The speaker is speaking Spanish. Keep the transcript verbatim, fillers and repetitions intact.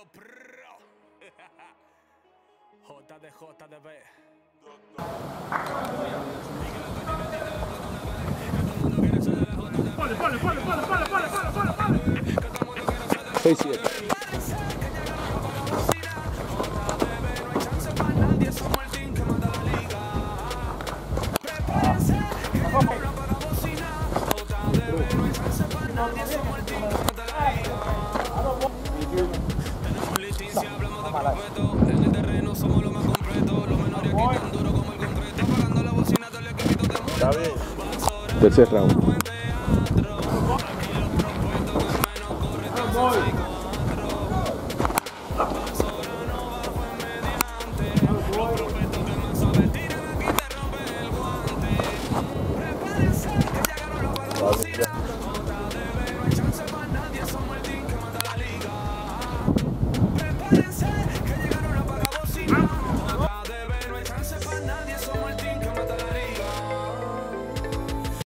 J D J D B. Pole, pole, pole, pole, pole, pole, pole, pole. seis siete. Tenemos licencia, hablamos de prospectos. En el terreno somos los más completos. Los menores aquí tan duro como el concreto. Pagando la bocina del equipito de muerto. Está bien. Tercer round. Prepárense que llegaron los vagos.